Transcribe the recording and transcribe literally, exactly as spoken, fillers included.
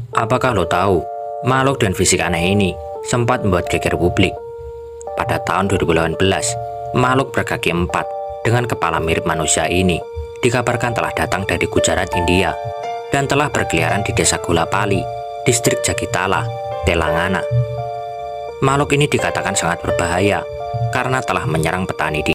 Apakah lo tahu, makhluk dan fisik aneh ini sempat membuat geger publik? Pada tahun dua ribu delapan belas, makhluk berkaki empat dengan kepala mirip manusia ini dikabarkan telah datang dari Gujarat, India, dan telah berkeliaran di desa Golapali, distrik Jagitala, Telangana. Makhluk ini dikatakan sangat berbahaya karena telah menyerang petani di